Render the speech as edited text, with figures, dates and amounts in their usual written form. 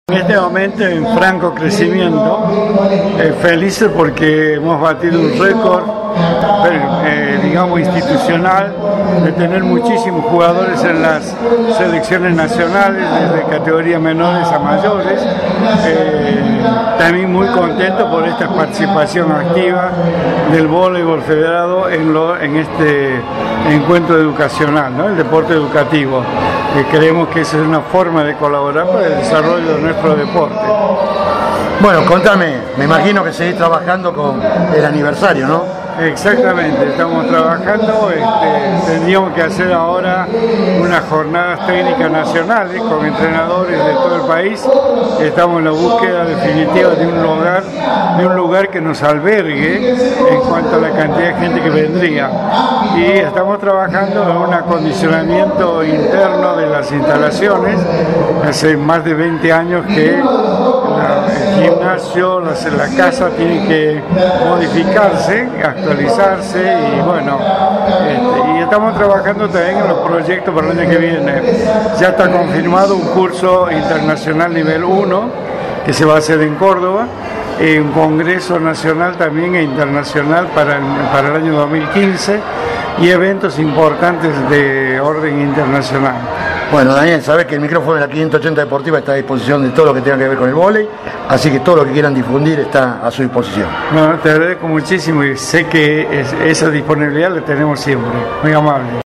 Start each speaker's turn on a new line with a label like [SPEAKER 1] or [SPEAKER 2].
[SPEAKER 1] En este momento en franco crecimiento, felices porque hemos batido un récord, digamos, institucional, de tener muchísimos jugadores en las selecciones nacionales, desde categorías menores a mayores. También muy contento por esta participación activa del voleibol federado en este encuentro educacional, ¿no? El deporte educativo. Creemos que esa es una forma de colaborar para el desarrollo de nuestro deporte.
[SPEAKER 2] Bueno, contame, me imagino que seguís trabajando con el aniversario, ¿no?
[SPEAKER 1] Exactamente, estamos trabajando, tendríamos que hacer ahora unas jornadas técnicas nacionales con entrenadores de todo el país. Estamos en la búsqueda definitiva de un lugar que nos albergue en cuanto a la cantidad de gente que vendría. Y estamos trabajando en un acondicionamiento interno de las instalaciones. Hace más de 20 años que el gimnasio, la casa tiene que modificarse, actualizarse y bueno, y estamos trabajando también en los proyectos para el año que viene. Ya está confirmado un curso internacional nivel 1 que se va a hacer en Córdoba, un congreso nacional también e internacional para el año 2015 y eventos importantes de orden internacional.
[SPEAKER 2] Bueno, Daniel, sabés que el micrófono de la 580 Deportiva está a disposición de todo lo que tenga que ver con el vóley, así que todo lo que quieran difundir está a su disposición.
[SPEAKER 1] Bueno, te agradezco muchísimo y sé que esa disponibilidad la tenemos siempre. Muy amable.